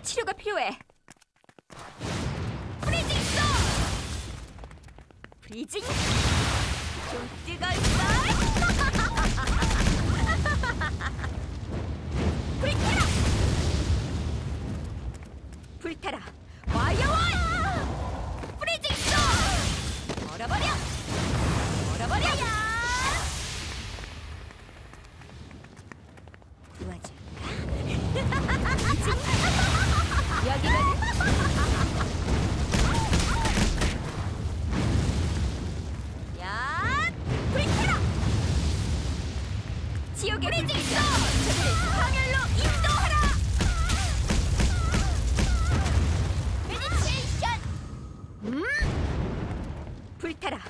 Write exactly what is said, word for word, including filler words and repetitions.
치료가 필요해. 프리징 쏘! 프리징! 좀 뜨거울걸? 불타라! 불타라! 파이어원! 프리징 쏘! 얼어버려! 얼어버려! 도와줄까? 여기거든? 야! 불타라! 지옥의 프리징 쏘! 저들을 파멸로 인도하라! 메디테이션! 음! 불타라!